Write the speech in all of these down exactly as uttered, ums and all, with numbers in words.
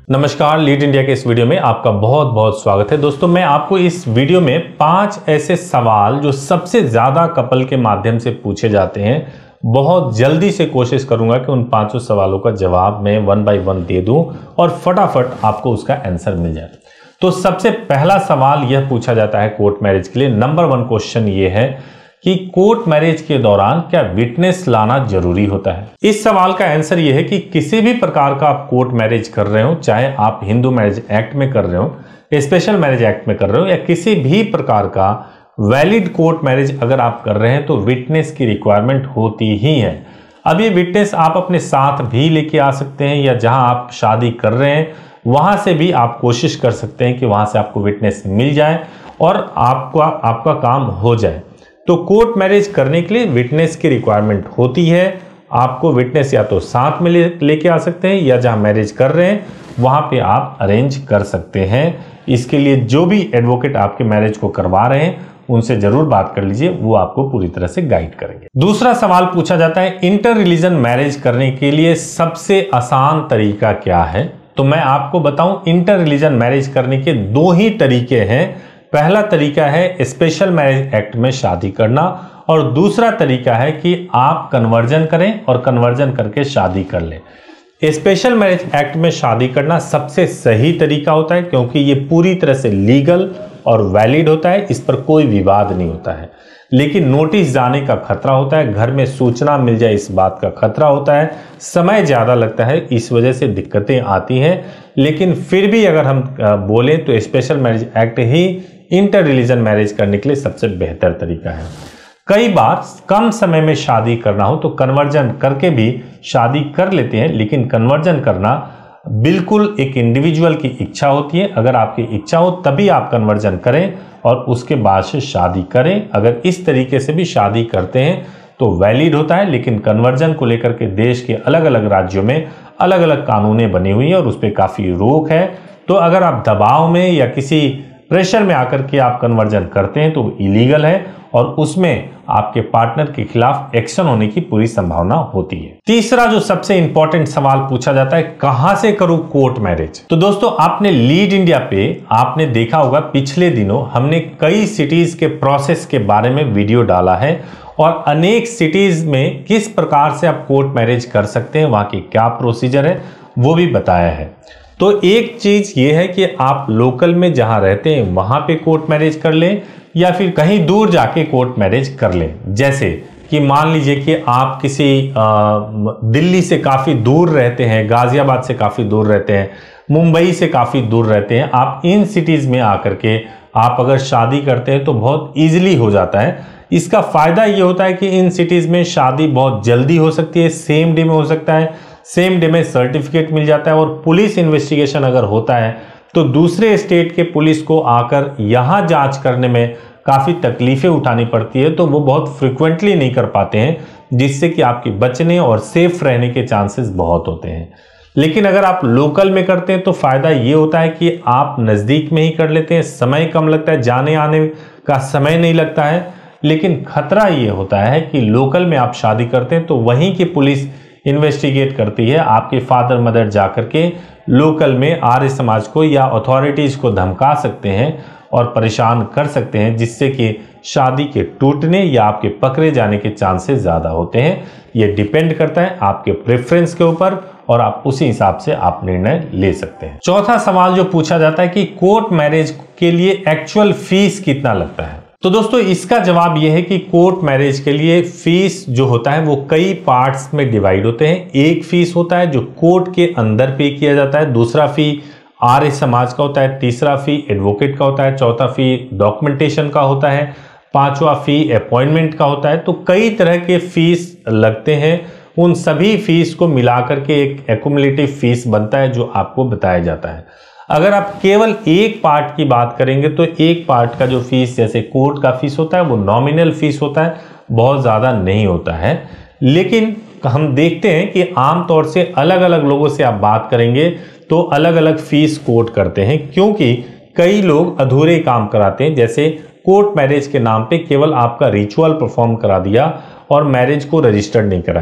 नमस्कार, lead India के इस वीडियो में आपका बहुत बहुत स्वागत है। दोस्तों, मैं आपको इस वीडियो में पांच ऐसे सवाल जो सबसे ज्यादा कपल के माध्यम से पूछे जाते हैं, बहुत जल्दी से कोशिश करूंगा कि उन पांचों सवालों का जवाब मैं वन बाय वन दे दूं और फटाफट आपको उसका आंसर मिल जाए। तो सबसे पहला सवाल यह पूछा जाता है कोर्ट मैरिज के लिए। नंबर वन क्वेश्चन ये है कि कोर्ट मैरिज के दौरान क्या विटनेस लाना जरूरी होता है। इस सवाल का आंसर यह है कि किसी भी प्रकार का आप कोर्ट मैरिज कर रहे हो, चाहे आप हिंदू मैरिज एक्ट में कर रहे हो, स्पेशल मैरिज एक्ट में कर रहे हो, या किसी भी प्रकार का वैलिड कोर्ट मैरिज अगर आप कर रहे हैं, तो विटनेस की रिक्वायरमेंट होती ही है। अब ये विटनेस आप अपने साथ भी लेके आ सकते हैं, या जहां आप शादी कर रहे हैं वहां से भी आप कोशिश कर सकते हैं कि वहां से आपको विटनेस मिल जाए और आपका आपका काम हो जाए। तो कोर्ट मैरिज करने के लिए विटनेस की रिक्वायरमेंट होती है। आपको विटनेस या तो साथ में लेके ले आ सकते हैं, या जहां मैरिज कर रहे हैं वहां पे आप अरेंज कर सकते हैं। इसके लिए जो भी एडवोकेट आपके मैरिज को करवा रहे हैं उनसे जरूर बात कर लीजिए, वो आपको पूरी तरह से गाइड करेंगे। दूसरा सवाल पूछा जाता है, इंटर रिलीजन मैरिज करने के लिए सबसे आसान तरीका क्या है। तो मैं आपको बताऊं, इंटर रिलीजन मैरिज करने के दो ही तरीके हैं। पहला तरीका है स्पेशल मैरिज एक्ट में शादी करना, और दूसरा तरीका है कि आप कन्वर्जन करें और कन्वर्जन करके शादी कर लें। स्पेशल मैरिज एक्ट में शादी करना सबसे सही तरीका होता है, क्योंकि ये पूरी तरह से लीगल और वैलिड होता है, इस पर कोई विवाद नहीं होता है। लेकिन नोटिस जाने का खतरा होता है, घर में सूचना मिल जाए इस बात का खतरा होता है, समय ज़्यादा लगता है, इस वजह से दिक्कतें आती हैं। लेकिन फिर भी अगर हम बोलें तो स्पेशल मैरिज एक्ट ही इंटर रिलीजन मैरिज करने के लिए सबसे बेहतर तरीका है। कई बार कम समय में शादी करना हो तो कन्वर्जन करके भी शादी कर लेते हैं, लेकिन कन्वर्जन करना बिल्कुल एक इंडिविजुअल की इच्छा होती है। अगर आपकी इच्छा हो तभी आप कन्वर्जन करें और उसके बाद से शादी करें। अगर इस तरीके से भी शादी करते हैं तो वैलिड होता है, लेकिन कन्वर्जन को लेकर के देश के अलग अलग राज्यों में अलग अलग कानूनें बनी हुई हैं और उस पर काफ़ी रोक है। तो अगर आप दबाव में या किसी प्रेशर में आकर के आप कन्वर्जन करते हैं तो वो इलीगल है, और उसमें आपके पार्टनर के खिलाफ एक्शन होने की पूरी संभावना होती है। तीसरा जो सबसे इंपॉर्टेंट सवाल पूछा जाता है, कहां से करूं कोर्ट मैरिज। तो दोस्तों, आपने लीड इंडिया पे आपने देखा होगा पिछले दिनों हमने कई सिटीज के प्रोसेस के बारे में वीडियो डाला है, और अनेक सिटीज में किस प्रकार से आप कोर्ट मैरिज कर सकते हैं, वहां की क्या प्रोसीजर है वो भी बताया है। तो एक चीज ये है कि आप लोकल में जहां रहते हैं वहां पे कोर्ट मैरिज कर लें, या फिर कहीं दूर जाके कोर्ट मैरिज कर लें। जैसे कि मान लीजिए कि आप किसी आ, दिल्ली से काफ़ी दूर रहते हैं, गाजियाबाद से काफ़ी दूर रहते हैं, मुंबई से काफ़ी दूर रहते हैं। आप इन सिटीज़ में आकर के आप अगर शादी करते हैं तो बहुत ईजिली हो जाता है। इसका फ़ायदा ये होता है कि इन सिटीज़ में शादी बहुत जल्दी हो सकती है, सेम डे में हो सकता है, सेम डे में सर्टिफिकेट मिल जाता है, और पुलिस इन्वेस्टिगेशन अगर होता है तो दूसरे स्टेट के पुलिस को आकर यहाँ जांच करने में काफ़ी तकलीफें उठानी पड़ती है, तो वो बहुत फ्रिक्वेंटली नहीं कर पाते हैं, जिससे कि आपके बचने और सेफ रहने के चांसेस बहुत होते हैं। लेकिन अगर आप लोकल में करते हैं तो फ़ायदा ये होता है कि आप नज़दीक में ही कर लेते हैं, समय कम लगता है, जाने आने का समय नहीं लगता है। लेकिन खतरा ये होता है कि लोकल में आप शादी करते हैं तो वहीं की पुलिस इन्वेस्टिगेट करती है, आपके फादर मदर जाकर के लोकल में आर्य समाज को या अथॉरिटीज को धमका सकते हैं और परेशान कर सकते हैं, जिससे कि शादी के टूटने या आपके पकड़े जाने के चांसेस ज़्यादा होते हैं। ये डिपेंड करता है आपके प्रेफरेंस के ऊपर, और आप उसी हिसाब से आप निर्णय ले सकते हैं। चौथा सवाल जो पूछा जाता है कि कोर्ट मैरिज के लिए एक्चुअल फीस कितना लगता है। तो दोस्तों, इसका जवाब यह है कि कोर्ट मैरिज के लिए फीस जो होता है वो कई पार्ट्स में डिवाइड होते हैं। एक फीस होता है जो कोर्ट के अंदर पे किया जाता है, दूसरा फी आर्य समाज का होता है, तीसरा फी एडवोकेट का होता है, चौथा फी डॉक्यूमेंटेशन का होता है, पांचवा फी अपॉइंटमेंट का होता है। तो कई तरह के फीस लगते हैं, उन सभी फीस को मिलाकर के एक एक्युमुलेटिव फीस बनता है जो आपको बताया जाता है। अगर आप केवल एक पार्ट की बात करेंगे तो एक पार्ट का जो फीस, जैसे कोर्ट का फीस होता है, वो नॉमिनल फीस होता है, बहुत ज़्यादा नहीं होता है। लेकिन हम देखते हैं कि आमतौर से अलग अलग लोगों से आप बात करेंगे तो अलग अलग फीस कोट करते हैं, क्योंकि कई लोग अधूरे काम कराते हैं। जैसे कोर्ट मैरिज के नाम पे केवल आपका रिचुअल परफॉर्म करा दिया और मैरिज को रजिस्टर्ड नहीं कराया,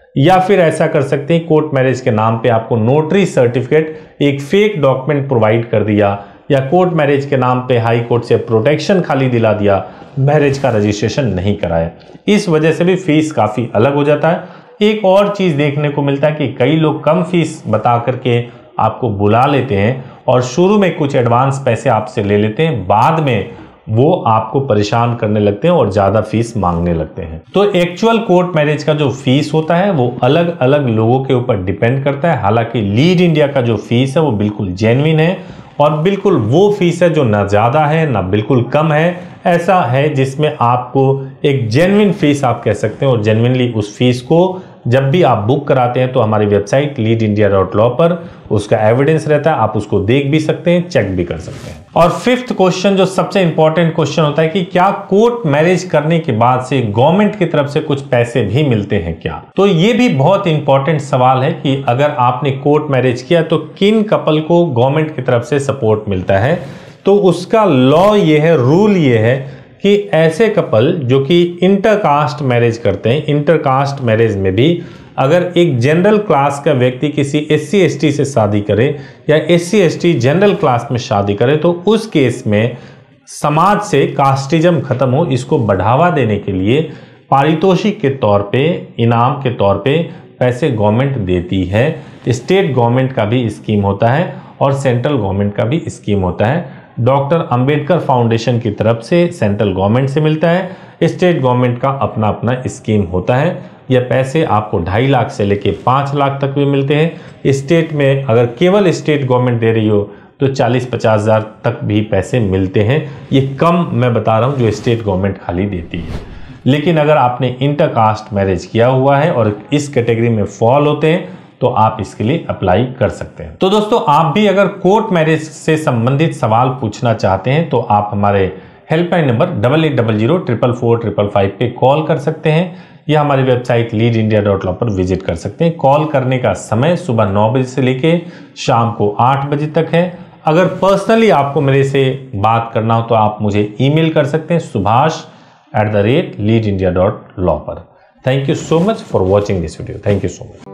या फिर ऐसा कर सकते हैं कोर्ट मैरिज के नाम पे आपको नोटरी सर्टिफिकेट एक फेक डॉक्यूमेंट प्रोवाइड कर दिया, या कोर्ट मैरिज के नाम पे हाई कोर्ट से प्रोटेक्शन खाली दिला दिया, मैरिज का रजिस्ट्रेशन नहीं कराया। इस वजह से भी फीस काफ़ी अलग हो जाता है। एक और चीज़ देखने को मिलता है कि कई लोग कम फीस बता करके आपको बुला लेते हैं और शुरू में कुछ एडवांस पैसे आपसे ले लेते हैं, बाद में वो आपको परेशान करने लगते हैं और ज़्यादा फीस मांगने लगते हैं। तो एक्चुअल कोर्ट मैरिज का जो फीस होता है वो अलग अलग लोगों के ऊपर डिपेंड करता है। हालांकि लीड इंडिया का जो फीस है वो बिल्कुल जेन्युइन है और बिल्कुल वो फीस है जो ना ज़्यादा है ना बिल्कुल कम है। ऐसा है जिसमें आपको एक जेन्युइन फीस आप कह सकते हैं, और जेन्युइनली उस फीस को जब भी आप बुक कराते हैं तो हमारी website lead India dot law पर उसका एविडेंस रहता है, आप उसको देख भी सकते हैं, चेक भी कर सकते हैं। और फिफ्थ क्वेश्चन जो सबसे इंपॉर्टेंट क्वेश्चन होता है कि क्या कोर्ट मैरिज करने के बाद से गवर्नमेंट की तरफ से कुछ पैसे भी मिलते हैं क्या? तो ये भी बहुत इंपॉर्टेंट सवाल है कि अगर आपने कोर्ट मैरिज किया तो किन कपल को गवर्नमेंट की तरफ से सपोर्ट मिलता है। तो उसका लॉ ये है, रूल ये है कि ऐसे कपल जो कि इंटरकास्ट मैरिज करते हैं, इंटरकास्ट मैरिज में भी अगर एक जनरल क्लास का व्यक्ति किसी एस सी एस टी से शादी करे या S C S T general class में शादी करे तो उस केस में समाज से कास्टिज्म खत्म हो, इसको बढ़ावा देने के लिए पारितोषिक के तौर पे, इनाम के तौर पे पैसे गवर्नमेंट देती है। स्टेट गवर्नमेंट का भी स्कीम होता है और सेंट्रल गवर्नमेंट का भी स्कीम होता है। डॉक्टर अंबेडकर फाउंडेशन की तरफ से सेंट्रल गवर्नमेंट से मिलता है, स्टेट गवर्नमेंट का अपना अपना स्कीम होता है। यह पैसे आपको ढाई लाख से लेके पाँच लाख तक भी मिलते हैं। स्टेट में अगर केवल स्टेट गवर्नमेंट दे रही हो तो चालीस पचास हज़ार तक भी पैसे मिलते हैं। ये कम मैं बता रहा हूँ जो स्टेट गवर्नमेंट खाली देती है। लेकिन अगर आपने इंटरकास्ट मैरिज किया हुआ है और इस कैटेगरी में फॉल होते हैं तो आप इसके लिए अप्लाई कर सकते हैं। तो दोस्तों, आप भी अगर कोर्ट मैरिज से संबंधित सवाल पूछना चाहते हैं तो आप हमारे helpline number double eight double zero triple four triple five पे कॉल कर सकते हैं या हमारी website lead India dot law पर विजिट कर सकते हैं। कॉल करने का समय सुबह नौ बजे से लेके शाम को आठ बजे तक है। अगर पर्सनली आपको मेरे से बात करना हो तो आप मुझे ईमेल कर सकते हैं Subhash at the rate lead India dot law पर। Thank you so much for watching this video. Thank you so much.